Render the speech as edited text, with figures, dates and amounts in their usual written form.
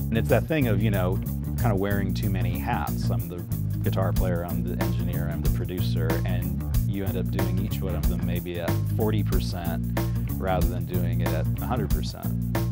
And it's that thing of, you know, kind of wearing too many hats. I'm the guitar player, I'm the engineer, I'm the producer, and you end up doing each one of them maybe at 40% rather than doing it at 100%.